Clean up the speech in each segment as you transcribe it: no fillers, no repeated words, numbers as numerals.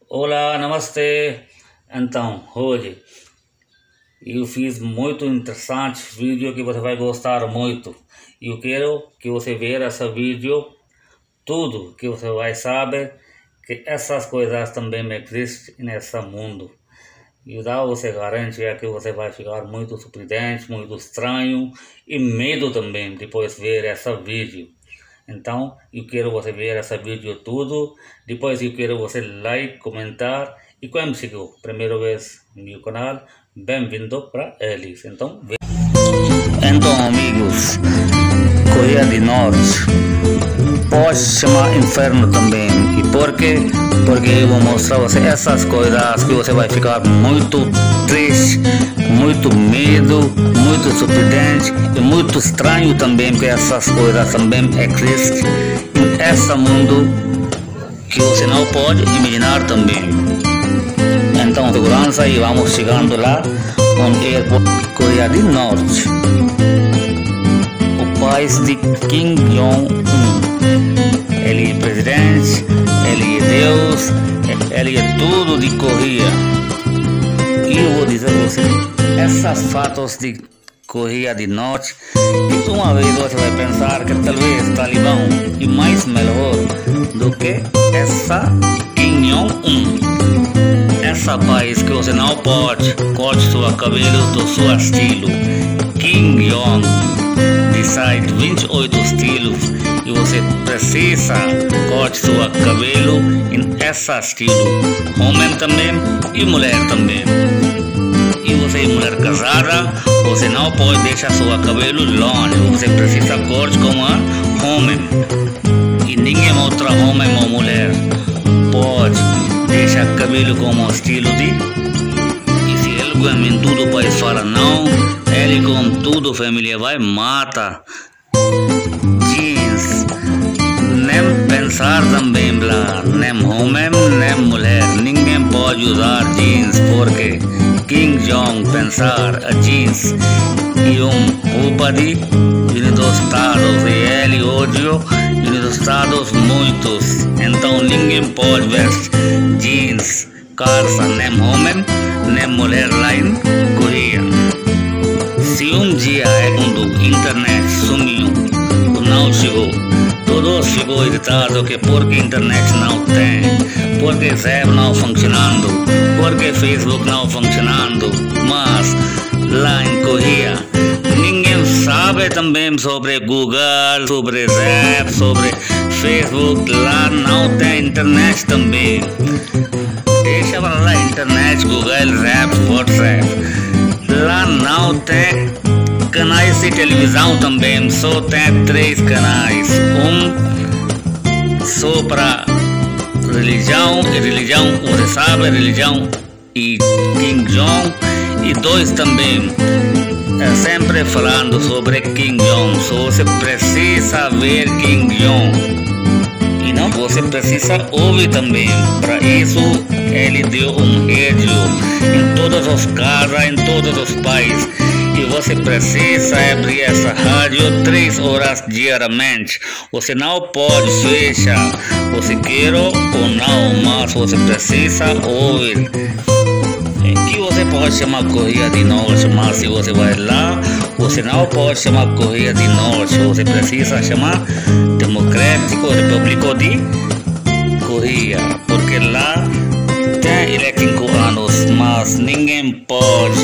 Olá, namastê. Então, hoje eu fiz muito interessante vídeo que você vai gostar muito. Eu quero que você veja esse vídeo, tudo que você vai saber que essas coisas também existem nesse mundo. E dá você garantia que você vai ficar muito surpreendente, muito estranho e medo também depois de ver esse vídeo. Então, eu quero você ver esse vídeo tudo. Depois eu quero você like, comentar. E quem chegou primeira vez no meu canal, bem-vindo para eles. Então, amigos, Coreia do Norte pode chamar inferno também. E por quê? Porque eu vou mostrar a você essas coisas que você vai ficar muito triste, muito medo, muito surpreendente e muito estranho também, porque essas coisas também existem em esse mundo que você não pode imaginar também. Então, segurança, e vamos chegando lá onde é Coreia do Norte, o país de Kim Jong-un. Ele é presidente, ele é Deus, ele é tudo de Coreia. E eu vou dizer a você, essas fatos de Coreia do Norte, que uma vez você vai pensar que talvez Talibã é mais melhor do que essa Kim Jong-un. Essa país que você não pode corte seu cabelo do seu estilo. Kim Jong decide 28 estilos e você precisa corte seu cabelo em esse estilo. Homem também e mulher também. E você é mulher casada, você não pode deixar seu cabelo longe, você precisa corte como homem. E ninguém outra homem ou mulher pode deixar cabelo como estilo de. E se alguém em tudo país fala não, ele com tudo família vai matar. Jeans, nem pensar também lá, nem homem, nem mulher, ninguém pode usar jeans porque Kim Jong pensar a jeans e roupa de Unidos Estados e ele odia Unidos Estados muitos, então ninguém pode vestir jeans, calça, nem homem, nem mulher lá em Coreia. Se dia quando a internet sumiu, não chegou, tudo ficou irritado que porque a internet não tem, porque Zap não funcionando, porque Facebook não funcionando, mas lá em Coreia ninguém sabe também sobre Google, sobre Zap, sobre Facebook, lá não tem internet também. Deixa para lá internet, Google, Zap, WhatsApp, lá não tem canais de televisão também, só tem 3 canais, só para religião, você sabe, religião e Kim Jong, e 2 também sempre falando sobre Kim Jong, só você precisa ver Kim Jong e não você precisa ouvir também. Para isso ele deu rádio em todas as casas, em todos os países, e você precisa abrir essa rádio 3 horas diariamente. Você não pode fechar, você quer ou não, mas você precisa ouvir. Que você pode chamar Coreia do Norte, mas se você vai lá, você não pode chamar Coreia do Norte, você precisa chamar Democrático República de Coreia, porque lá tem ele 5 anos, mas ninguém pode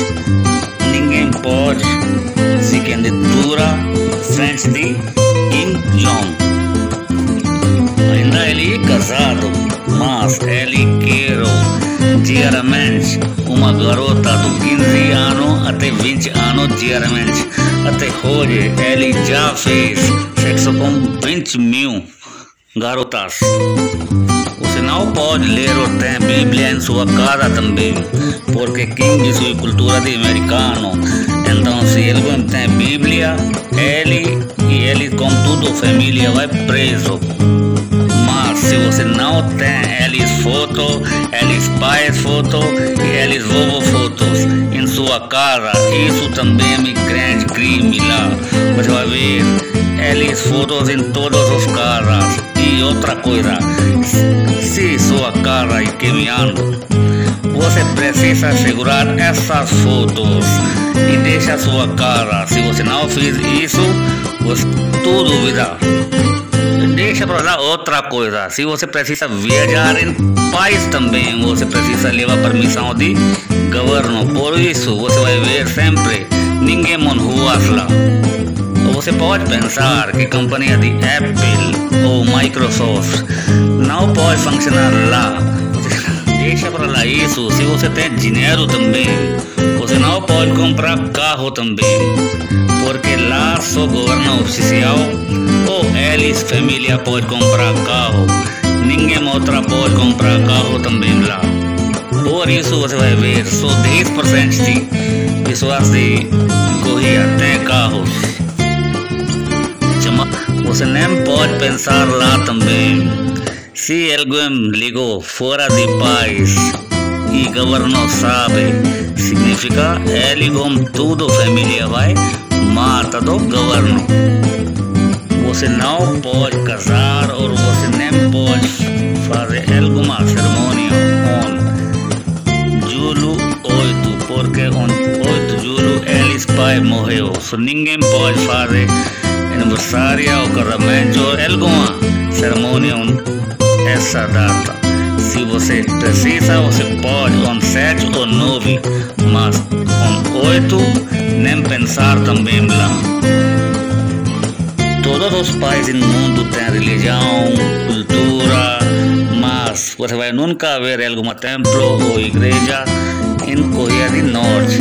se candidatura frente de Kim Jong. Ainda ele é casado, mas ele quer diariamente uma garota de 15 anos até 20 anos diariamente. Até hoje ele já fez sexo com 20 mil garotas. Você não pode ler ou ter Bíblia em sua casa também, porque Kim diz sua cultura de americano. Então se ele não tem Bíblia, ele com tudo família vai preso. Mas se você não tem eles foto, eles pais foto e eles vovô fotos em sua casa, isso também é grande crime lá. Você vai ver eles fotos em todas as casas. E E outra coisa, se sua cara está queimando, você precisa segurar essas fotos e deixa sua cara. Se você não fez isso, tudo virá. Deixa para lá outra coisa. Se você precisa viajar em país também, você precisa levar permissão de governo. Por isso, você vai ver sempre ninguém em ruas lá. Você pode pensar que a companhia de Apple ou Microsoft não pode funcionar lá. Deixa para lá isso. Se você tem dinheiro também, você não pode comprar carro também, porque lá só governo oficial ou eles, família, pode comprar carro. Ninguém outra pode comprar carro também lá. Por isso você vai ver só 10% de pessoas de Coreia tem carros. Você nem pode pensar lá também. Se alguém ligou fora de país e o governo sabe, significa ele com tudo família vai matar do governo. Você não pode casar ou você nem pode fazer alguma cerimônia on julho 8, porque on 8 de julho eles pai morreu. Ninguém pode fazer aniversário ou casamento ou alguma cerimônia essa data. Se você precisa, você pode on 7 ou 9, mas on 8 nem pensar também lá. Todos os países do mundo têm religião, cultura, mas você vai nunca ver algum templo ou igreja em Coreia do Norte.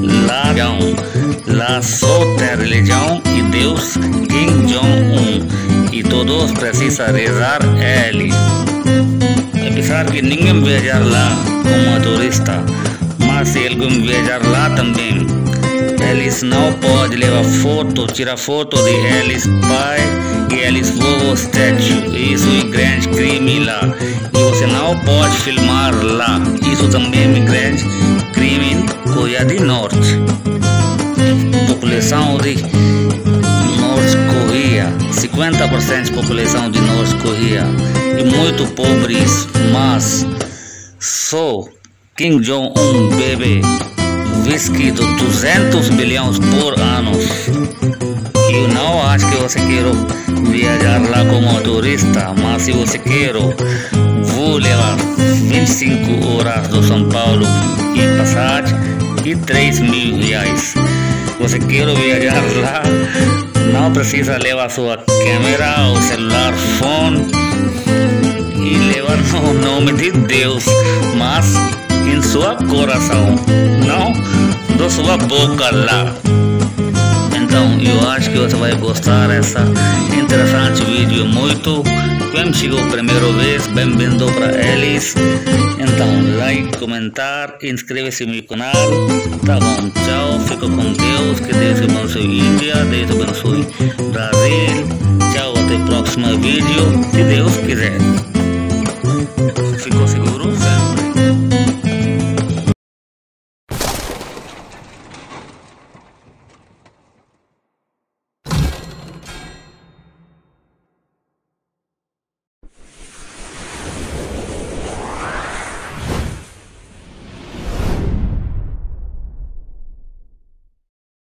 Lá só tem religião e Deus Kim Jong-un, e todos precisam rezar ele. Apesar que ninguém viajar lá como turista, mas se alguém viajar lá também, eles não podem levar foto, tirar foto de eles pai e eles vovô statue. Isso é grande crime lá, e você não pode filmar lá. Isso também é grande crime em Coreia do Norte. População de Norte Coreia, 50% de população de Norte Coreia e muito pobres, mas só Kim Jong-un bebe whisky de 200 bilhões por ano. Eu não acho que você quer viajar lá como turista, mas se você quer, vou levar 25 horas do São Paulo e passagem e R$3.000. Você quer viajar lá, não precisa levar sua câmera ou celular, fone e levar o nome de Deus, mas em seu coração, não da sua boca lá. Então eu acho que você vai gostar dessa interessante vídeo muito. Quem chegou a primeira vez, bem-vindo para eles. Então like, comentar, inscreva-se no meu canal. Tá bom, tchau, fica com Deus, que Deus abençoe Índia, Deus abençoe Brasil. Tchau, até o próximo vídeo, se Deus quiser.